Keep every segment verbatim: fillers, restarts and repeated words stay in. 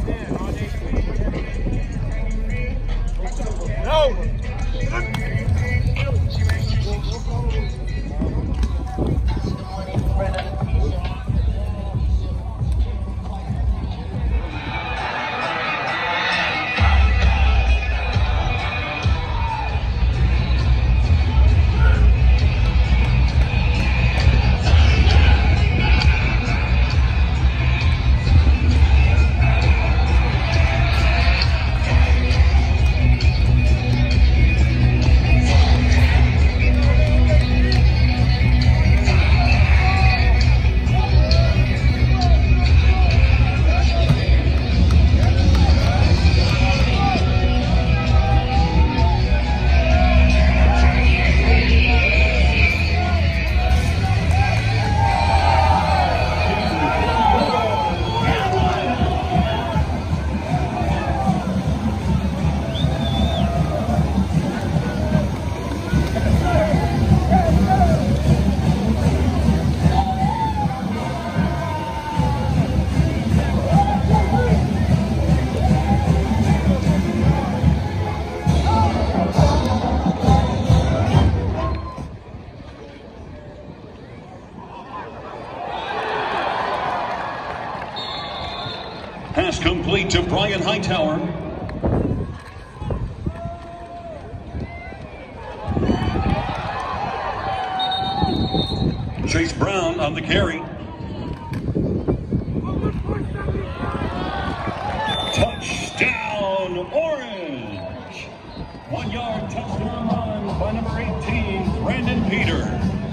Pass complete to Brian Hightower. Chase Brown on the carry. Touchdown, Orange! One yard touchdown run by number eighteen, Brandon Peters.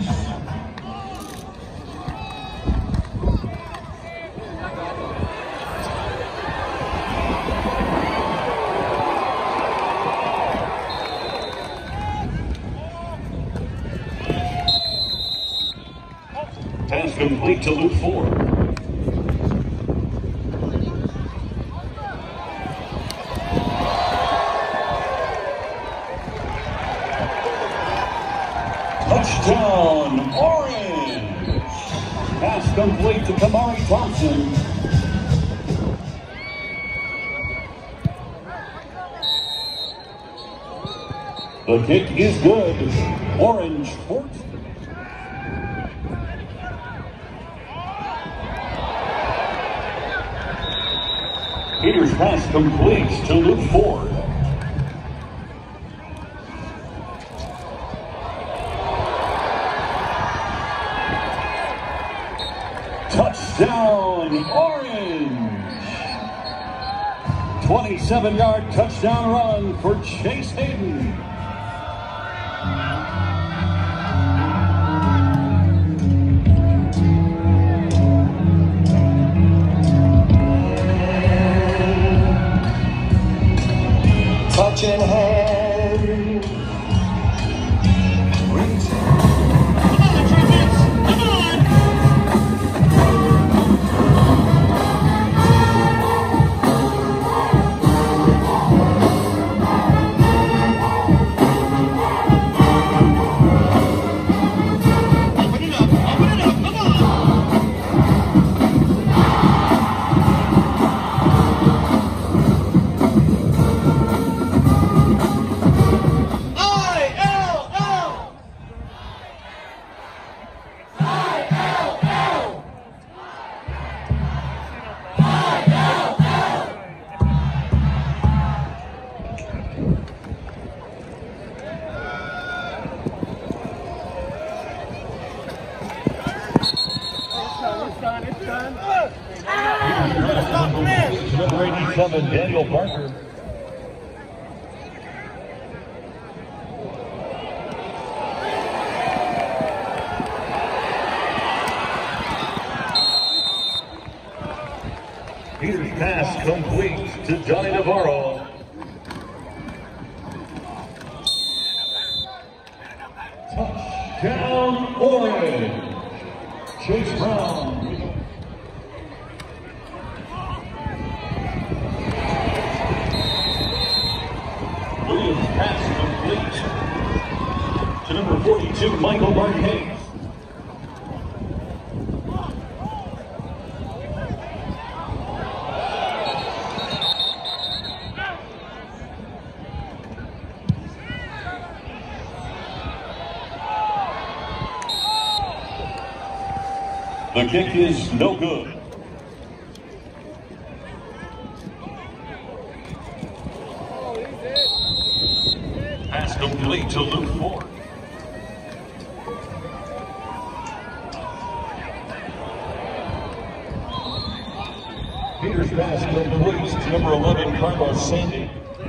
Pass complete to Luke Ford. Touchdown, Orange! Pass complete to Kamari Thompson. The kick is good. Orange fourteen. Peters' pass complete to Luke Ford. Touchdown, Orange! twenty-seven yard touchdown run for Chase Hayden. Touching head. Number eighty-seven, Daniel Parker. Peters' pass complete to Johnny Navarro. Touchdown, Orange! Chase Brown. Williams' pass complete to number forty-two, Michael Marquez. The kick is no good. Pass complete to Luke Ford. Peters pass complete to number eleven, Carlos Sandy.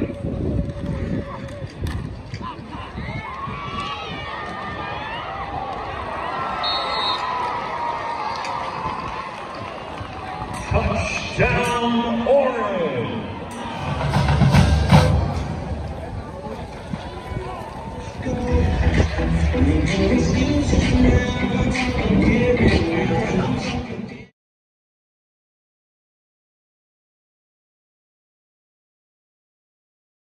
Touchdown, Orange! Go.